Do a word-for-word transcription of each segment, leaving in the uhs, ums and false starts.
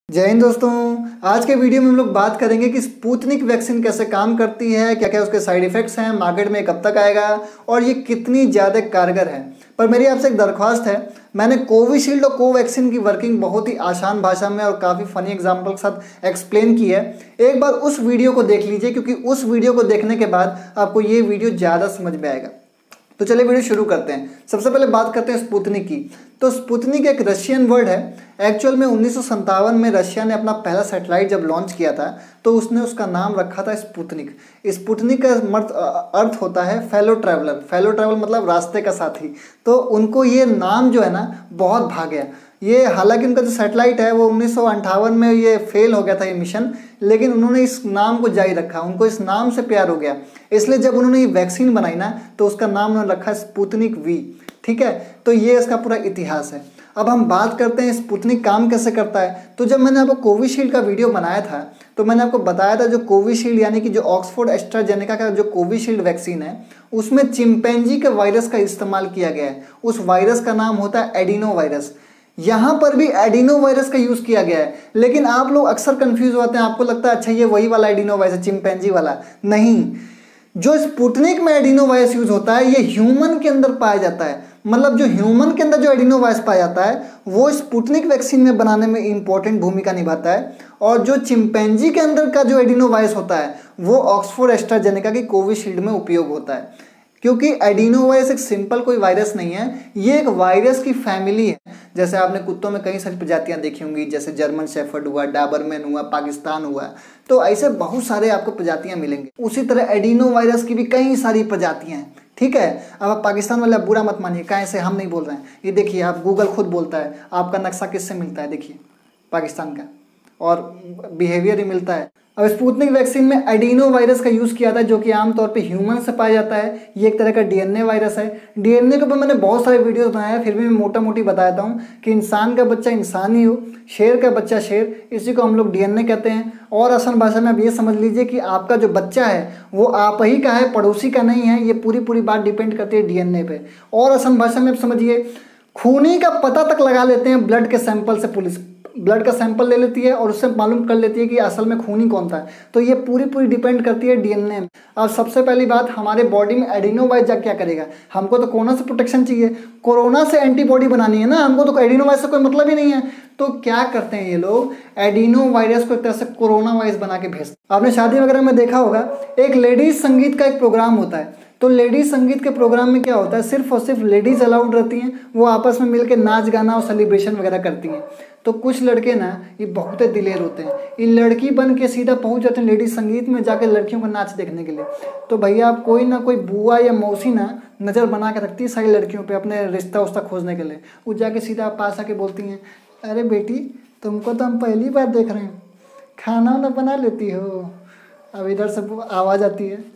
जय हिंद दोस्तों। आज के वीडियो में हम लोग बात करेंगे कि स्पुतनिक वैक्सीन कैसे काम करती है, क्या क्या उसके साइड इफेक्ट्स हैं, मार्केट में कब तक आएगा और ये कितनी ज़्यादा कारगर है। पर मेरी आपसे एक दरख्वास्त है, मैंने कोविशील्ड और कोवैक्सीन की वर्किंग बहुत ही आसान भाषा में और काफ़ी फनी एग्जाम्पल के साथ एक्सप्लेन की है। एक बार उस वीडियो को देख लीजिए, क्योंकि उस वीडियो को देखने के बाद आपको ये वीडियो ज़्यादा समझ में आएगा। तो चलिए वीडियो शुरू करते हैं। सबसे पहले बात करते हैं स्पुतनिक की। तो स्पुतनिक एक रशियन वर्ड है। एक्चुअल में उन्नीस सौ सत्तावन में रशिया ने अपना पहला सैटेलाइट जब लॉन्च किया था तो उसने उसका नाम रखा था स्पुतनिक। स्पुतनिक का मर्थ अर्थ होता है फेलो ट्रैवलर। फेलो ट्रैवलर मतलब रास्ते का साथी। तो उनको ये नाम जो है ना बहुत भा गया। ये हालांकि उनका जो सैटेलाइट है वो उन्नीस सौ अंठावन में ये फेल हो गया था ये मिशन, लेकिन उन्होंने इस नाम को जारी रखा। उनको इस नाम से प्यार हो गया, इसलिए जब उन्होंने ये वैक्सीन बनाई ना तो उसका नाम उन्होंने रखा स्पुतनिक वी। ठीक है, तो ये इसका पूरा इतिहास है। अब हम बात करते हैं स्पुतनिक काम कैसे करता है। तो जब मैंने आपको कोविशील्ड का वीडियो बनाया था तो मैंने आपको बताया था जो कोविशील्ड यानी कि जो ऑक्सफोर्ड एस्ट्राजेनेका का जो कोविशील्ड वैक्सीन है उसमें चिंपैंजी के वायरस का इस्तेमाल किया गया है। उस वायरस का नाम होता है एडिनो वायरस। यहाँ पर भी एडिनो वायरस का यूज़ किया गया है, लेकिन आप लोग अक्सर कंफ्यूज होते हैं। आपको लगता है अच्छा ये वही वाला एडिनो वायरस चिंपैंजी वाला, नहीं। जो स्पुतनिक में एडिनो वायरस यूज होता है ये ह्यूमन के अंदर पाया जाता है। मतलब जो ह्यूमन के अंदर जो एडिनो वायरस पाया जाता है वो स्पुतनिक वैक्सीन में बनाने में इंपॉर्टेंट भूमिका निभाता है, और जो चिंपैंजी के अंदर का जो एडिनो वायरस होता है वो ऑक्सफोर्ड एस्ट्राजेनेका की कोविशील्ड में उपयोग होता है। क्योंकि एडिनो वायरस एक सिंपल कोई वायरस नहीं है, ये एक वायरस की फैमिली है। जैसे आपने कुत्तों में कई सारी प्रजातियां देखी होंगी, जैसे जर्मन शेफर्ड हुआ, डाबरमैन हुआ, पाकिस्तान हुआ, तो ऐसे बहुत सारे आपको प्रजातियां मिलेंगी। उसी तरह एडिनो वायरस की भी कई सारी प्रजातियां हैं। ठीक है, अब आप पाकिस्तान वाले बुरा मत मानिए, कहीं से हम नहीं बोल रहे हैं। ये देखिए, आप गूगल खुद बोलता है आपका नक्शा किससे मिलता है, देखिए पाकिस्तान का, और बिहेवियर ही मिलता है। अब स्पुतनिक वैक्सीन में एडिनो वायरस का यूज़ किया था जो कि आमतौर पे ह्यूमन से पाया जाता है। ये एक तरह का डीएनए वायरस है। डीएनए के ऊपर मैंने बहुत सारे वीडियोस बनाए हैं, फिर भी मैं मोटा मोटी बताता हूँ कि इंसान का बच्चा इंसान ही हो, शेर का बच्चा शेर, इसी को हम लोग डीएनए कहते हैं। और आसान भाषा में आप ये समझ लीजिए कि आपका जो बच्चा है वो आप ही का है, पड़ोसी का नहीं है। ये पूरी पूरी बात डिपेंड करती है डीएनए पे। और आसान भाषा में आप समझिए, खूनी का पता तक लगा लेते हैं ब्लड के सैंपल से। पुलिस ब्लड का सैंपल ले लेती है और उससे मालूम कर लेती है कि असल में खूनी कौन था। तो ये पूरी पूरी डिपेंड करती है डीएनए में। अब सबसे पहली बात, हमारे बॉडी में एडिनो वायरस क्या करेगा, हमको तो कोरोना से प्रोटेक्शन चाहिए, कोरोना से एंटीबॉडी बनानी है ना, हमको तो एडिनो वायरस से कोई मतलब ही नहीं है। तो क्या करते हैं ये लोग, एडिनो वायरस को एक तरह से कोरोना वायरस बना के भेजते हैं। आपने शादी वगैरह में देखा होगा, एक लेडीज संगीत का एक प्रोग्राम होता है। तो लेडीज संगीत के प्रोग्राम में क्या होता है, सिर्फ और सिर्फ लेडीज अलाउड रहती हैं, वो आपस में मिलकर नाच गाना और सेलिब्रेशन वगैरह करती हैं। तो कुछ लड़के ना ये बहुत दिलेर होते हैं, ये लड़की बन के सीधा पहुंच जाते हैं लेडीज संगीत में जाकर लड़कियों का नाच देखने के लिए। तो भैया आप कोई ना कोई बुआ या मौसी ना नज़र बना के रखती है सारी लड़कियों पे अपने रिश्ता उस्ता खोजने के लिए। वो जाके सीधा पास आके बोलती हैं, अरे बेटी तुमको तो हम पहली बार देख रहे हैं, खाना वाना बना लेती हो। अब इधर से आवाज़ आती है,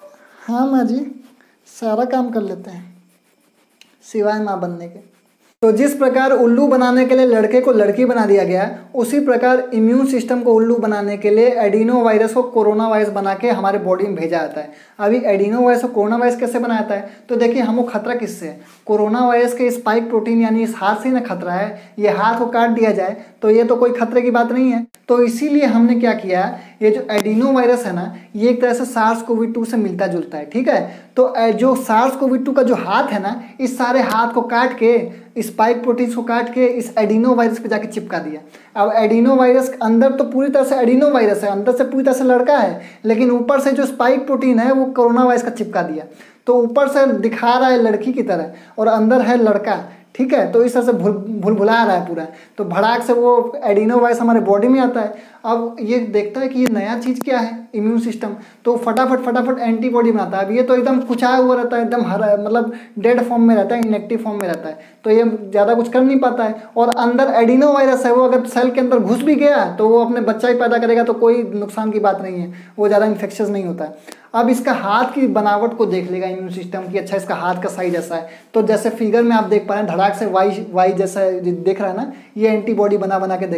हाँ माँ जी सारा काम कर लेते हैं सिवाय माँ बनने के। तो जिस प्रकार उल्लू बनाने के लिए लड़के को लड़की बना दिया गया, उसी प्रकार इम्यून सिस्टम को उल्लू बनाने के लिए एडिनो वायरस को कोरोना वायरस बना के हमारे बॉडी में भेजा जाता है। अभी एडिनो वायरस को कोरोना वायरस कैसे बनाया जाता है, तो देखिए हमको खतरा किससे है, कोरोना वायरस के स्पाइक प्रोटीन यानी इस हाथ से ना खतरा है। ये हाथ को काट दिया जाए तो ये तो कोई खतरे की बात नहीं है। तो इसीलिए हमने क्या किया, ये जो एडिनो वायरस है ना ये एक तरह से सार्स कोवी टू से मिलता जुलता है। ठीक है, तो जो सार्स कोवी टू का जो हाथ है ना, इस सारे हाथ को काट के, स्पाइक प्रोटीन्स को काट के इस एडिनो वायरस पे जाके चिपका दिया। अब एडिनो वायरस अंदर तो पूरी तरह से एडिनो वायरस है, अंदर से पूरी तरह से लड़का है, लेकिन ऊपर से जो स्पाइक प्रोटीन है वो कोरोना वायरस का चिपका दिया। तो ऊपर से दिखा रहा है लड़की की तरह और अंदर है लड़का। ठीक है, तो इस तरह से भूल भूल भुला रहा है पूरा। तो भड़ाक से वो एडिनो वायरस हमारे बॉडी में आता है। अब ये देखता है कि ये नया चीज़ क्या है, इम्यून सिस्टम, तो फटाफट फटाफट एंटीबॉडी बनाता है। अब ये तो एकदम कुचाया हुआ रहता है, एकदम हरा, मतलब डेड फॉर्म में रहता है, इनएक्टिव फॉर्म में रहता है, तो ये ज़्यादा कुछ कर नहीं पाता है। और अंदर एडिनो वायरस है, वो अगर सेल के अंदर घुस भी गया तो वो अपने बच्चा ही पैदा करेगा, तो कोई नुकसान की बात नहीं है, वो ज़्यादा इन्फेक्शस नहीं होता है। अब इसका हाथ की बनावट को देख लेगा इम्यून सिस्टम की, अच्छा इसका हाथ का साइज ऐसा है, तो जैसे फिगर में आप देख पा रहे हैं धड़ाक से वाई वाई जैसा दिख रहा है ना, ये एंटीबॉडी बना बना के देख रहा है।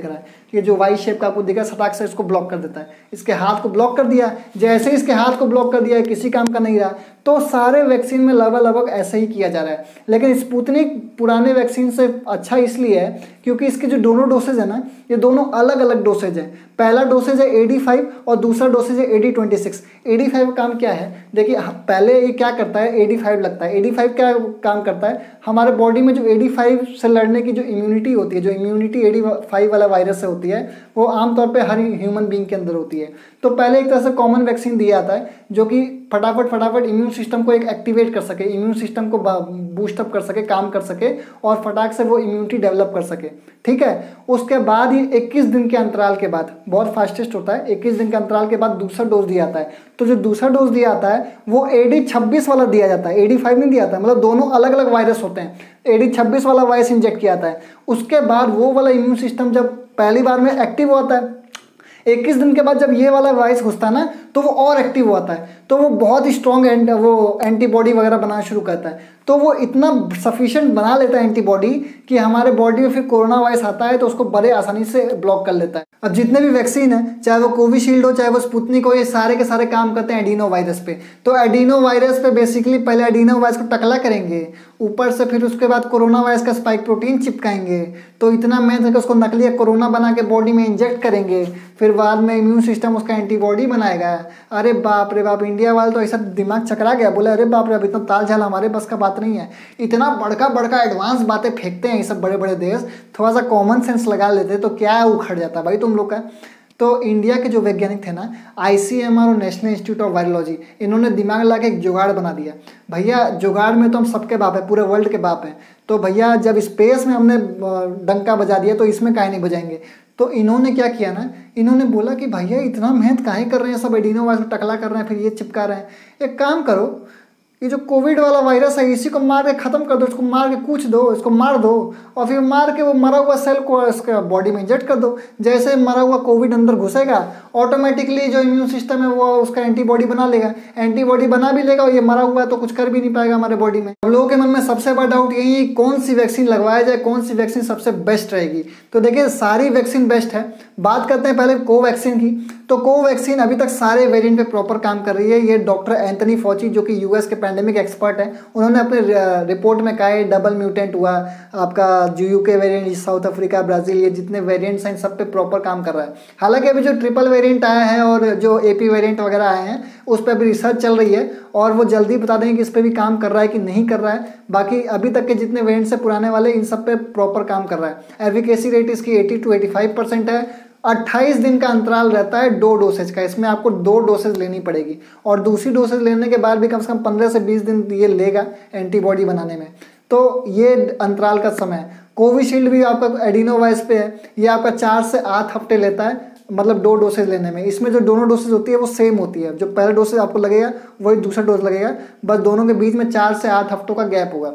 ये जो वाई शेप का आपको दिखा सटाक से इसको ब्लॉक कर देता है। इसके हाथ को ब्लॉक कर दिया, जैसे इसके हाथ को ब्लॉक कर दिया किसी काम का नहीं रहा। तो सारे वैक्सीन में लगभग लगभग ऐसे ही किया जा रहा है। लेकिन स्पुतनिक पुराने वैक्सीन से अच्छा इसलिए है क्योंकि इसके जो दोनों डोसेज है ना, ये दोनों अलग अलग डोसेज है। पहला डोसेज है ए डी फाइव और दूसरा डोसेज है A D twenty six. A D five का काम क्या है, देखिए पहले ये क्या करता है, ए डी फाइव लगता है। ए डी फाइव क्या काम करता है, हमारे बॉडी में जो ए डी फाइव से लड़ने की जो इम्यूनिटी होती है, जो इम्यूनिटी ए डी फाइव वाला वायरस से होती है, वो आमतौर पे हर ह्यूमन बीइंग के अंदर होती है। तो पहले एक तरह से कॉमन वैक्सीन दिया जाता है जो कि फटाफट फटाफट इम्यून सिस्टम को एक एक्टिवेट कर सके, इम्यून सिस्टम को बूस्टअप कर सके, काम कर सके और फटाक से वो इम्यूनिटी डेवलप कर सके। ठीक है, उसके बाद ही इक्कीस दिन के अंतराल के बाद, बहुत फास्टेस्ट होता है, इक्कीस दिन के अंतराल के बाद दूसरा डोज दिया जाता है। तो जो दूसरा डोज दिया जाता है वो ए डी छब्बीस वाला दिया जाता है, ए डी फाइव नहीं दिया जाता है। मतलब दोनों अलग अलग वायरस होते हैं। ए डी छब्बीस वाला वायरस इंजेक्ट किया जाता है, उसके बाद वो वाला इम्यून सिस्टम जब पहली बार में एक्टिव होता है, इक्कीस दिन के बाद जब ये वाला वायरस घुसता है ना तो वो और एक्टिव होता है, तो वो बहुत ही स्ट्रॉन्ग एंड वो एंटीबॉडी वगैरह बनाना शुरू करता है। तो वो इतना सफिशिएंट बना लेता है एंटीबॉडी कि हमारे बॉडी में फिर कोरोना वायरस आता है तो उसको बड़े आसानी से ब्लॉक कर लेता है। अब जितने भी वैक्सीन है, चाहे वो कोविशील्ड हो चाहे वो स्पुतनिक हो, ये सारे के सारे काम करते हैं एडिनो वायरस पे। तो एडिनो वायरस पे बेसिकली पहले एडिनो वायरस को टकला करेंगे, ऊपर से फिर उसके बाद कोरोना वायरस का स्पाइक प्रोटीन चिपकाएंगे। तो इतना मेहनत है कि उसको नकली कोरोना बना के बॉडी में इंजेक्ट करेंगे, फिर बाद में इम्यून सिस्टम उसका एंटीबॉडी बनाएगा। अरे बाप रे बाप, इंडिया वाले तो ऐसा दिमाग चकरा गया, बोले अरे बाप रे, अब इतना ताल झाल हमारे बस का बात नहीं है। इतना बड़का बड़का एडवांस बातें फेंकते हैं ये सब बड़े बड़े देश, थोड़ा सा कॉमन सेंस लगा लेते तो क्या उखड़ जाता भाई तुम लोग का। तो इंडिया के जो वैज्ञानिक थे ना, आई सी एम आर और नेशनल इंस्टीट्यूट ऑफ वायरोलॉजी, इन्होंने दिमाग लगा के एक जुगाड़ बना दिया। भैया जुगाड़ में तो हम सबके बाप है, पूरे वर्ल्ड के बाप हैं। तो भैया जब स्पेस में हमने डंका बजा दिया तो इसमें काहे नहीं बजाएंगे। तो इन्होंने क्या किया ना, इन्होंने बोला कि भैया इतना मेहनत काहे कर रहे हैं, सब एडिनो वायरस को टकला कर रहे हैं, फिर ये चिपका रहे हैं। एक काम करो, ये जो कोविड वाला वायरस है इसी को मार के ख़त्म कर दो, इसको मार के कूच दो, इसको मार दो और फिर मार के वो मरा हुआ सेल को इसके बॉडी में इंजेक्ट कर दो। जैसे मरा हुआ कोविड अंदर घुसेगा ऑटोमेटिकली जो इम्यून सिस्टम है वो उसका एंटीबॉडी बना लेगा, एंटीबॉडी बना भी लेगा और ये मरा हुआ है तो कुछ कर भी नहीं पाएगा हमारे बॉडी में। अब लोगों के मन में सबसे बड़ा डाउट यही है कौन सी वैक्सीन लगवाया जाए, कौन सी वैक्सीन सबसे बेस्ट रहेगी। तो देखिए सारी वैक्सीन बेस्ट है। बात करते हैं पहले कोवैक्सीन की। तो कोवैक्सीन अभी तक सारे वेरिएंट पे प्रॉपर काम कर रही है। ये डॉक्टर एंथनी फॉची जो कि यूएस के पैंडेमिक एक्सपर्ट है, उन्होंने अपने रिपोर्ट में कहा है डबल म्यूटेंट हुआ आपका, जो UK variant, south Africa, Brazil, ये जितने वेरिएंट्स हैं सब पे प्रॉपर काम कर रहा है। हालांकि अभी जो ट्रिपल वेरिएंट आया है और जो एपी वेरिएंट वगैरह आए हैं उस पर अभी रिसर्च चल रही है और वो जल्दी बता देंगे कि इस पर भी काम कर रहा है कि नहीं कर रहा है। बाकी अभी तक के जितने वेरिएंट्स है पुराने वाले, इन सब पे प्रॉपर काम कर रहा है। एफिकेसी रेट इसकी अस्सी टू पचासी परसेंट है। अट्ठाईस दिन का अंतराल रहता है दो डोसेज का, इसमें आपको दो डोसेज लेनी पड़ेगी और दूसरी डोसेज लेने के बाद भी कम से कम पंद्रह से बीस दिन ये लेगा एंटीबॉडी बनाने में। तो ये अंतराल का समय। कोविशील्ड भी आपका एडिनोवायरस पे है, ये आपका चार से आठ हफ्ते लेता है, मतलब दो डोसेज लेने में। इसमें जो दोनों डोसेज होती है वो सेम होती है, जो पहला डोसेज आपको लगेगा वही दूसरा डोज लगेगा, बस दोनों के बीच में चार से आठ हफ्तों का गैप होगा।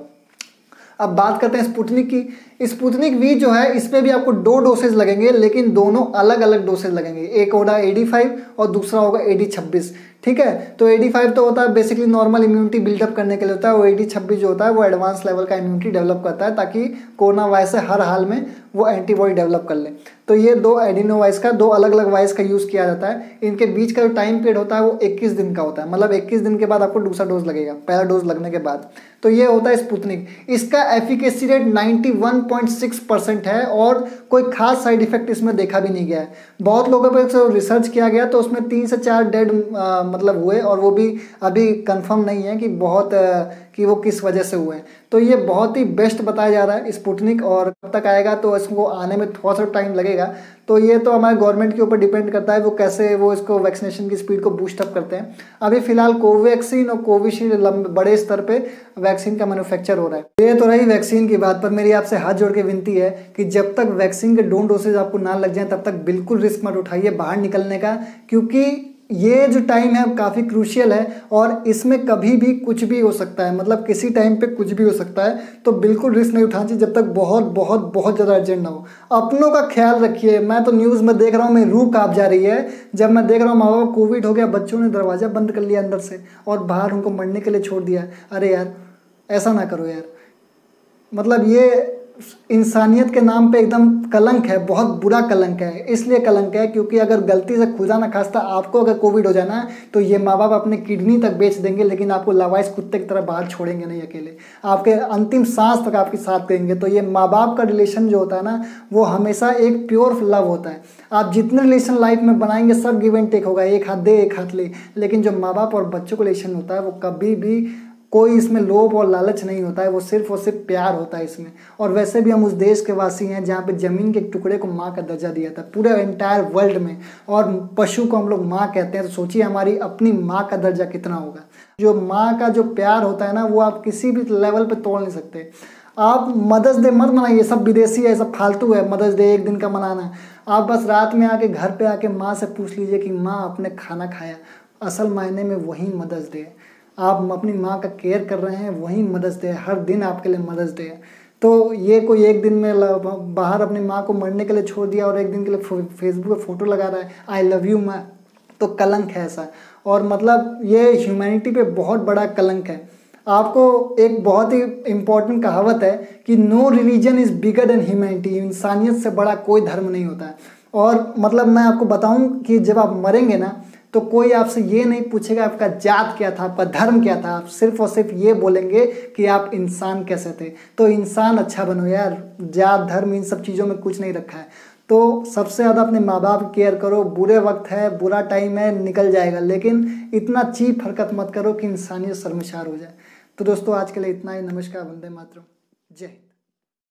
अब बात करते हैं स्पुतनिक की। स्पुतनिक वी जो है इसमें भी आपको दो डोसेज लगेंगे, लेकिन दोनों अलग अलग डोसेज लगेंगे। एक होगा ए डी फाइव और दूसरा होगा ए डी छब्बीस। ठीक है, तो ए डी फाइव तो होता है बेसिकली नॉर्मल इम्यूनिटी बिल्डअप करने के लिए होता है, और ए डी छब्बीस जो होता है वो एडवांस लेवल का इम्यूनिटी डेवलप करता है ताकि कोरोना वायरस से हर हाल में वो एंटीबॉडी डेवलप कर ले। तो ये दो एडिनो वायरस का, दो अलग अलग वायरस का यूज़ किया जाता है। इनके बीच का जो टाइम पीरियड होता है वो इक्कीस दिन का होता है, मतलब इक्कीस दिन के बाद आपको दूसरा डोज लगेगा पहला डोज लगने के बाद। तो ये होता है स्पुतनिक। इसका efficacy rate ninety one point six percent है और कोई खास साइड इफेक्ट इसमें देखा भी नहीं गया है। बहुत लोगों पर रिसर्च किया गया तो उसमें तीन से चार डेड मतलब हुए, और वो भी अभी कंफर्म नहीं है कि बहुत आ, कि वो किस वजह से हुए हैं। तो ये बहुत ही बेस्ट बताया जा रहा है स्पुतनिक, और कब तक आएगा तो इसको आने में थोड़ा सा टाइम लगेगा। तो ये तो हमारे गवर्नमेंट के ऊपर डिपेंड करता है वो कैसे वो इसको वैक्सीनेशन की स्पीड को बूस्ट अप करते हैं। अभी फिलहाल कोवैक्सीन और कोविशील्ड बड़े स्तर पे वैक्सीन का मैन्युफैक्चर हो रहा है। ये तो रही वैक्सीन की बात, पर मेरी आपसे हाथ जोड़ के विनती है कि जब तक वैक्सीन के दो डोसेज आपको ना लग जाए तब तक बिल्कुल रिस्क मत उठाइए बाहर निकलने का, क्योंकि ये जो टाइम है काफ़ी क्रूशियल है और इसमें कभी भी कुछ भी हो सकता है, मतलब किसी टाइम पे कुछ भी हो सकता है। तो बिल्कुल रिस्क नहीं उठाना चाहिए जब तक बहुत बहुत बहुत ज़्यादा अर्जेंट ना हो। अपनों का ख्याल रखिए। मैं तो न्यूज़ में देख रहा हूँ मेरी रूह काँप जा रही है जब मैं देख रहा हूँ माँ बाप कोविड हो गया, बच्चों ने दरवाज़ा बंद कर लिया अंदर से और बाहर उनको मरने के लिए छोड़ दिया। अरे यार ऐसा ना करो यार, मतलब ये इंसानियत के नाम पे एकदम कलंक है, बहुत बुरा कलंक है। इसलिए कलंक है क्योंकि अगर गलती से खुदा ना खास्ता आपको अगर कोविड हो जाए ना, तो ये माँ बाप अपने किडनी तक बेच देंगे, लेकिन आपको लावारिस कुत्ते की तरह बाहर छोड़ेंगे नहीं अकेले, आपके अंतिम सांस तक आपके साथ देंगे। तो ये माँ बाप का रिलेशन जो होता है ना, वो हमेशा एक प्योर लव होता है। आप जितने रिलेशन लाइफ में बनाएंगे सब गिव एंड टेक होगा, एक हाथ दे एक हाथ ले, लेकिन जो माँ बाप और बच्चों का रिलेशन होता है वो कभी भी कोई इसमें लोभ और लालच नहीं होता है, वो सिर्फ और सिर्फ प्यार होता है इसमें। और वैसे भी हम उस देश के वासी हैं जहाँ पे ज़मीन के एक टुकड़े को माँ का दर्जा दिया था पूरे एंटायर वर्ल्ड में, और पशु को हम लोग माँ कहते हैं। तो सोचिए हमारी अपनी माँ का दर्जा कितना होगा। जो माँ का जो प्यार होता है ना, वो आप किसी भी लेवल पर तोड़ नहीं सकते। आप मदर्स डे मत मनाइए, सब विदेशी है, सब फालतू है मदर्स डे एक दिन का मनाना। आप बस रात में आके घर पे आके माँ से पूछ लीजिए कि माँ आपने खाना खाया, असल मायने में वही मदर्स डे है। आप अपनी माँ का केयर कर रहे हैं, वही मदर्स डे है। हर दिन आपके लिए मदर्स डे है। तो ये कोई एक दिन में बाहर अपनी माँ को मरने के लिए छोड़ दिया और एक दिन के लिए फेसबुक पे फोटो लगा रहा है आई लव यू माँ, तो कलंक है ऐसा। और मतलब ये ह्यूमैनिटी पे बहुत बड़ा कलंक है। आपको एक बहुत ही इम्पोर्टेंट कहावत है कि no religion is bigger than humanity, इंसानियत से बड़ा कोई धर्म नहीं होता है। और मतलब मैं आपको बताऊं कि जब आप मरेंगे ना, तो कोई आपसे ये नहीं पूछेगा आपका जात क्या था, आपका धर्म क्या था, आप सिर्फ और सिर्फ ये बोलेंगे कि आप इंसान कैसे थे। तो इंसान अच्छा बनो यार, जात धर्म इन सब चीज़ों में कुछ नहीं रखा है। तो सबसे ज़्यादा अपने माँ बाप की केयर करो। बुरे वक्त है, बुरा टाइम है, निकल जाएगा, लेकिन इतना चीप हरकत मत करो कि इंसानियत शर्मसार हो जाए। तो दोस्तों आज के लिए इतना ही। नमस्कार, वंदे मातरम, जय हिंद।